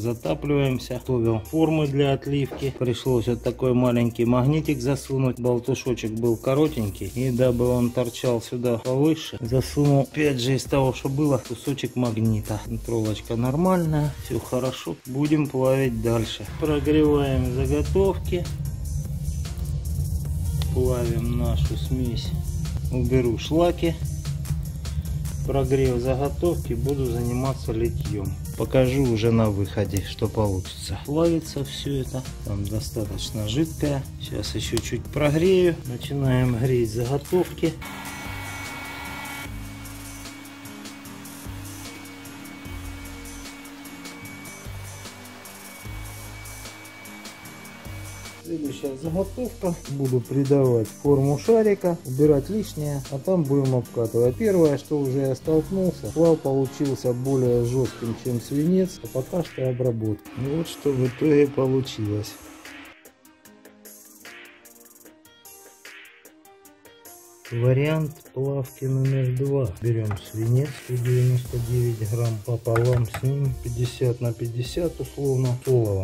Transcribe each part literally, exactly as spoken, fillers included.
затапливаемся. Готовил формы для отливки. Пришлось вот такой маленький магнитик засунуть. Болтушочек был коротенький, и дабы он торчал сюда повыше, засунул опять же из того, что было, кусочек магнита. Проволочка нормальная, все хорошо. Будем плавить дальше. Прогреваем заготовки. Плавим нашу смесь. Уберу шлаки. Прогрев заготовки, буду заниматься литьем. Покажу уже на выходе, что получится. Плавится все это. Там достаточно жидкое. Сейчас еще чуть прогрею. Начинаем греть заготовки. Следующая заготовка. Буду придавать форму шарика, убирать лишнее, а там будем обкатывать. Первое, что уже я столкнулся, сплав получился более жестким, чем свинец, а пока что обработка. И вот что в итоге получилось. Вариант плавки номер два. Берем свинец сто девяносто девять грамм, пополам с ним пятьдесят на пятьдесят условно с оловом.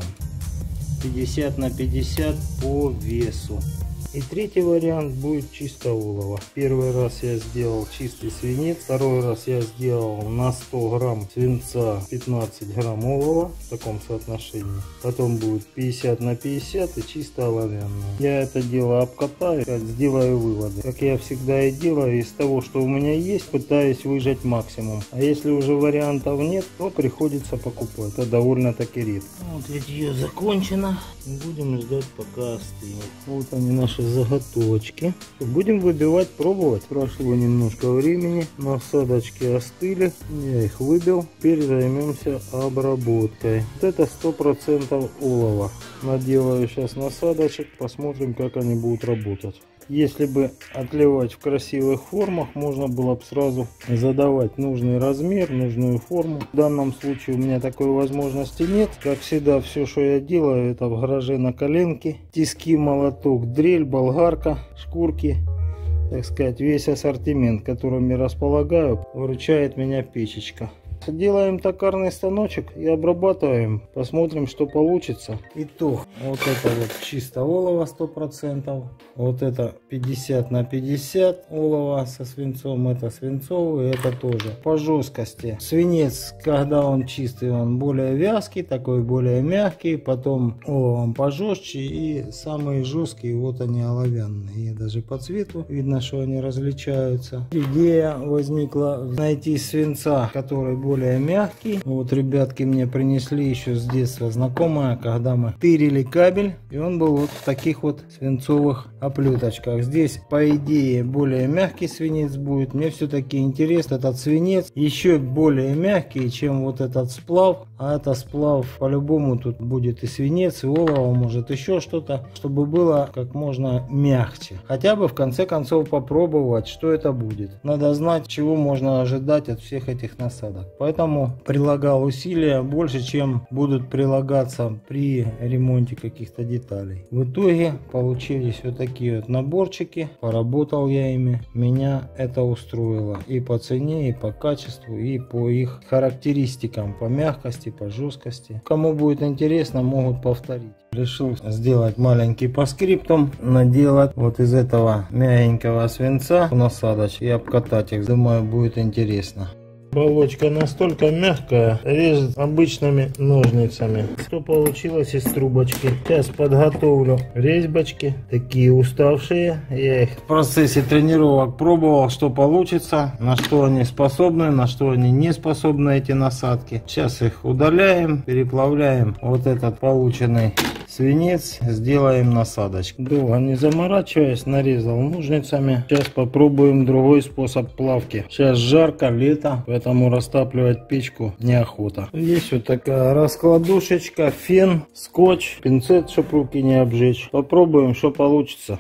пятьдесят на пятьдесят по весу. И третий вариант будет чисто олово. Первый раз я сделал чистый свинец, второй раз я сделал на сто грамм свинца пятнадцать грамм олова в таком соотношении. Потом будет пятьдесят на пятьдесят и чисто оловянное. Я это дело обкатаю, сделаю выводы. Как я всегда и делаю, из того, что у меня есть, пытаюсь выжать максимум. А если уже вариантов нет, то приходится покупать. Это довольно-таки редко. Вот литье закончено. Будем ждать, пока остынет. Вот они, наши заготовочки. Будем выбивать, пробовать. Прошло немножко времени, насадочки остыли, я их выбил. Теперь займемся обработкой. Вот это сто процентов олово. Наделаю сейчас насадочек, посмотрим, как они будут работать. Если бы отливать в красивых формах, можно было бы сразу задавать нужный размер, нужную форму. В данном случае у меня такой возможности нет. Как всегда, все, что я делаю, это в гараже на коленке. Тиски, молоток, дрель, болгарка, шкурки. Так сказать, весь ассортимент, которым я располагаю, выручает меня печечка. Делаем токарный станочек и обрабатываем. Посмотрим, что получится. Итог. Вот это вот чисто олово сто процентов. Вот это пятьдесят на пятьдесят олово со свинцом. Это свинцовый, это тоже. По жесткости. Свинец, когда он чистый, он более вязкий, такой более мягкий. Потом оловом пожестче. И самые жесткие, вот они оловянные. И даже по цвету видно, что они различаются. Идея возникла найти свинца, который более мягкий. Вот ребятки мне принесли еще с детства знакомая, когда мы тырили кабель, и он был вот в таких вот свинцовых оплеточках. Здесь по идее более мягкий свинец будет. Мне все-таки интересно, этот свинец еще более мягкий, чем вот этот сплав. А это сплав по-любому тут будет и свинец, и олово, может еще что-то, чтобы было как можно мягче. Хотя бы в конце концов попробовать, что это будет. Надо знать, чего можно ожидать от всех этих насадок. Поэтому прилагал усилия больше, чем будут прилагаться при ремонте каких-то деталей. В итоге получились вот такие вот наборчики. Поработал я ими. Меня это устроило и по цене, и по качеству, и по их характеристикам, по мягкости, по жесткости. Кому будет интересно, могут повторить. Решил сделать маленький по скриптам, наделать вот из этого мягенького свинца насадочки и обкатать их. Думаю, будет интересно. Оболочка настолько мягкая, режет обычными ножницами. Что получилось из трубочки? Сейчас подготовлю резьбочки, такие уставшие. Я их в процессе тренировок пробовал, что получится, на что они способны, на что они не способны, эти насадки. Сейчас их удаляем, переплавляем вот этот полученный свинец, сделаем насадочку. Долго не заморачиваясь, нарезал ножницами. Сейчас попробуем другой способ плавки. Сейчас жарко, лето, поэтому растапливать печку неохота. Есть вот такая раскладушечка, фен, скотч, пинцет, чтобы руки не обжечь. Попробуем, что получится.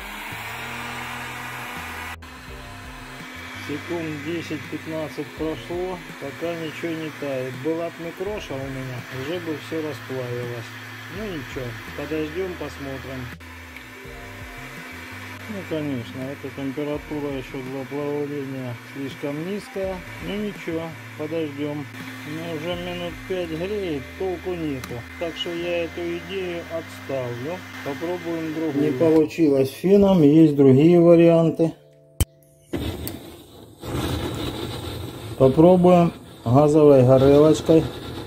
Секунд десять-пятнадцать прошло, пока ничего не тает. Была бы микроша у меня, уже бы все расплавилось. Ну ничего, подождем, посмотрим. Ну, конечно, эта температура еще для плавления слишком низкая. Ну ничего, подождем. Но уже минут пять греет, толку нету. Так что я эту идею отставлю. Попробуем другую. Не получилось феном, есть другие варианты. Попробуем газовой горелочкой.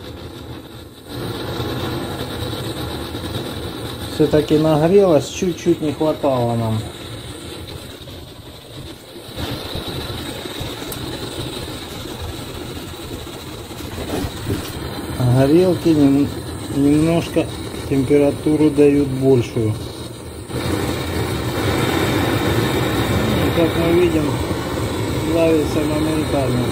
Все-таки нагрелось, чуть-чуть не хватало нам. Горелки нем, немножко температуру дают большую. И, как мы видим, плавится моментально.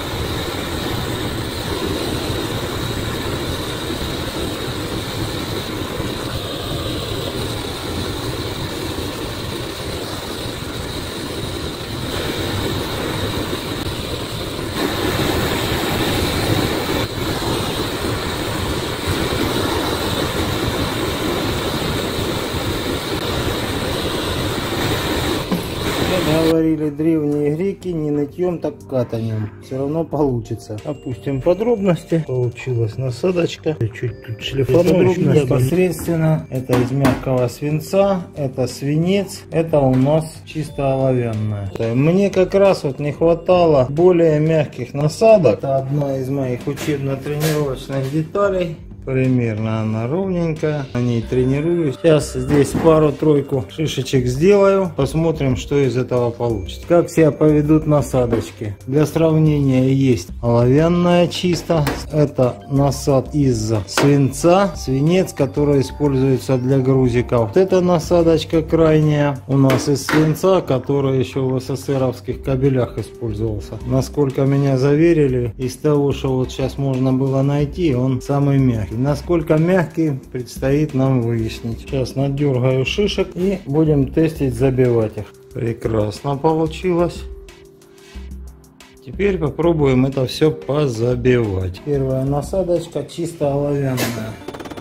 Говорили древние греки, не нытьем, так катанием. Все равно получится. Опустим подробности. Получилась насадочка. Чуть тут шлифануть непосредственно. Это из мягкого свинца. Это свинец. Это у нас чисто оловянная. Мне как раз вот не хватало более мягких насадок. Это одна из моих учебно-тренировочных деталей. Примерно она ровненькая, на ней тренируюсь. Сейчас здесь пару-тройку шишечек сделаю, посмотрим, что из этого получится. Как себя поведут насадочки. Для сравнения есть оловянная чисто. Это насад из свинца, свинец, который используется для грузиков. Вот эта насадочка крайняя у нас из свинца, который еще в СССРовских кабелях использовался. Насколько меня заверили, из того, что вот сейчас можно было найти, он самый мягкий. Насколько мягкий, предстоит нам выяснить. Сейчас надергаю шишек и будем тестить, забивать их. Прекрасно получилось. Теперь попробуем это все позабивать. Первая насадочка чисто оловянная.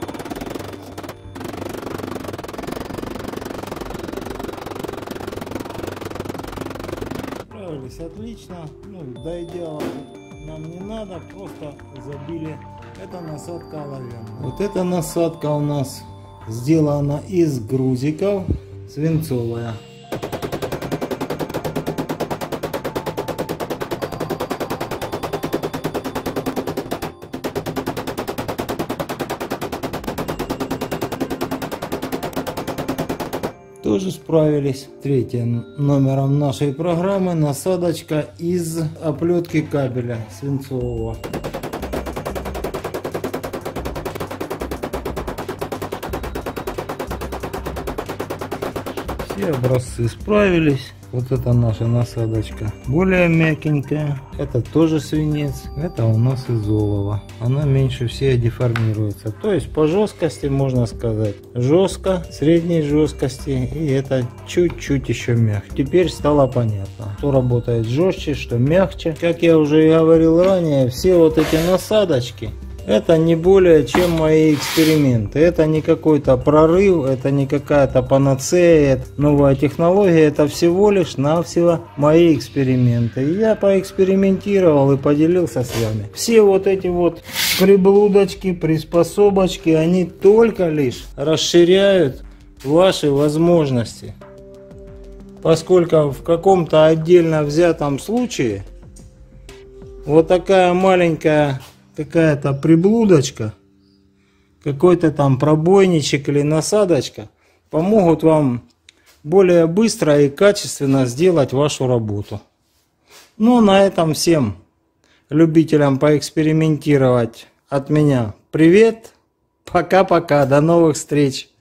Справились отлично. Ну, до идеала нам не надо, просто забили. Это насадка оловянная. Вот эта насадка у нас сделана из грузиков, свинцовая. Тоже справились. Третьим номером нашей программы насадочка из оплетки кабеля свинцового. Все образцы справились. Вот это наша насадочка более мягенькая. Это тоже свинец. Это у нас из олова. Она меньше всего деформируется. То есть по жесткости можно сказать жестко, средней жесткости. И это чуть-чуть еще мягче. Теперь стало понятно, что работает жестче, что мягче. Как я уже говорил ранее, все вот эти насадочки — это не более чем мои эксперименты. Это не какой-то прорыв, это не какая-то панацея, это новая технология. Это всего лишь навсего мои эксперименты. И я поэкспериментировал и поделился с вами. Все вот эти вот приблудочки, приспособочки, они только лишь расширяют ваши возможности. Поскольку в каком-то отдельно взятом случае вот такая маленькая какая-то приблудочка, какой-то там пробойничек или насадочка помогут вам более быстро и качественно сделать вашу работу. Ну, на этом всем любителям поэкспериментировать от меня привет. Пока-пока, до новых встреч.